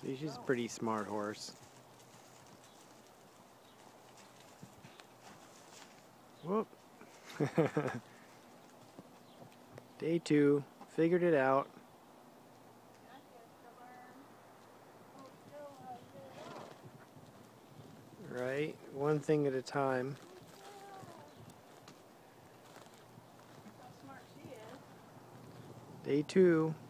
She's a pretty smart horse. Whoop. Day 2. Figured it out. Right? One thing at a time. How smart she is. Day 2.